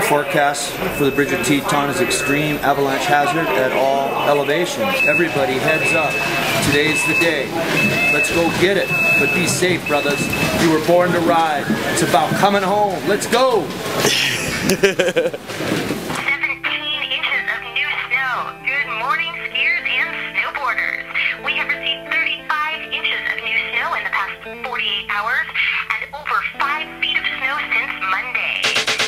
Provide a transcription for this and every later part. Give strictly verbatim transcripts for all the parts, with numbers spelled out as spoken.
forecast for the Bridge of Teton is extreme avalanche hazard at all elevations. Everybody heads up. Today's the day. Let's go get it. But be safe, brothers. You were born to ride. It's about coming home. Let's go. seventeen inches of new snow. Good morning, skiers and snowboarders. We have received thirty-five inches of new snow in the past forty-eight hours and over five feet of snow since Monday.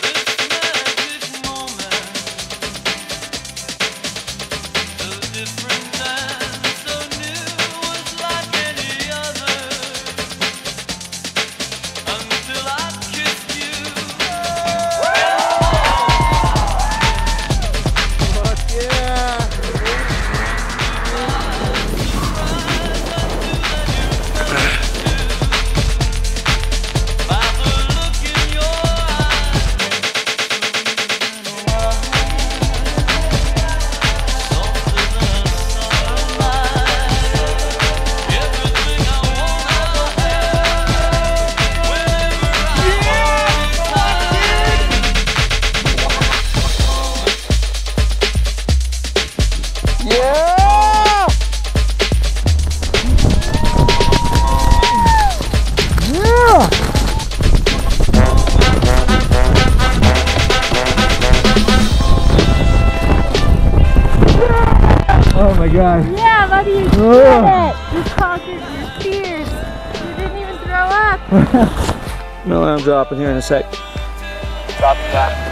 Oh my god. Yeah, buddy, you did it! You conquered your fears. You didn't even throw up. No, I'm dropping here in a sec. Drop it back.